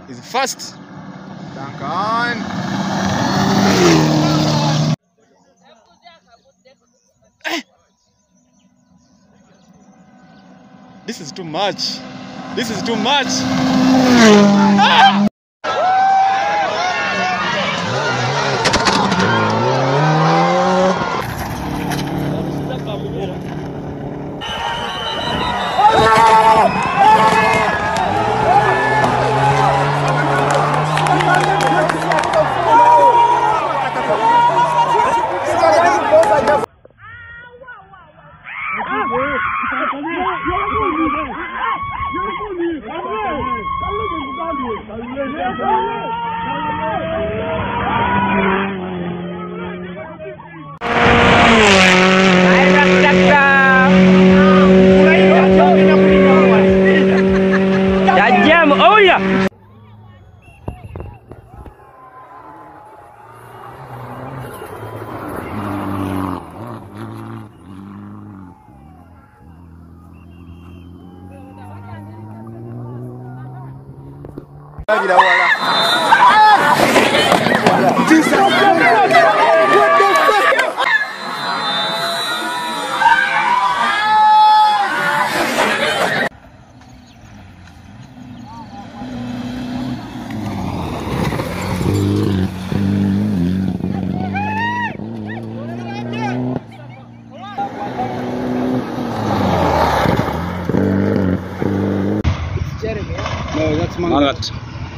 is fast. Duncan. This is too much. This is too much. Ah! Oh yeah. No, that's Mangat.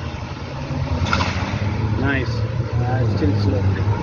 Nice. Still slow.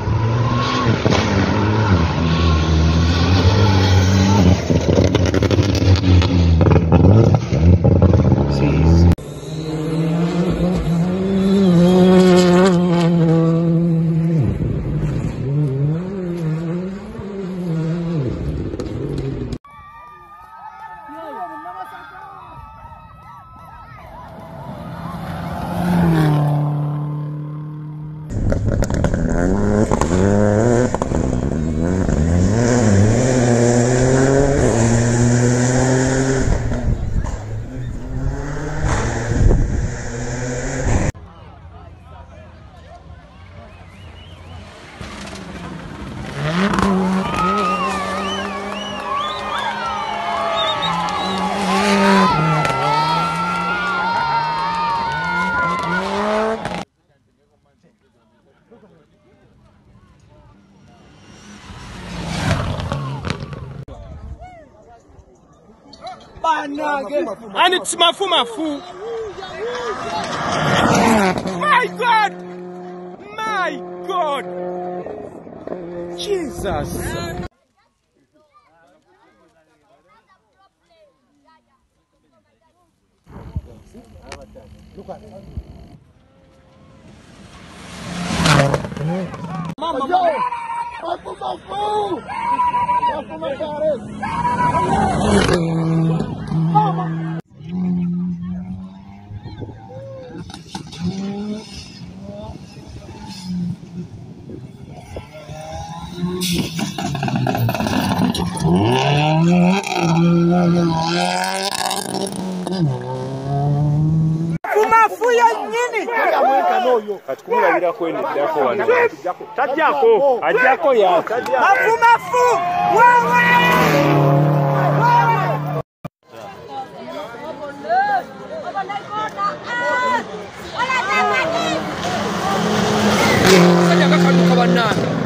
And it's Mafu. My God! My God! Jesus! Look at it. Mama, yo! Mafu! Mama! Mafu ya nini? Atukumulabira kwene dako wano. Tajjako, ajjako ya. Mafu. Wewe. Sajja kakaluka bannange.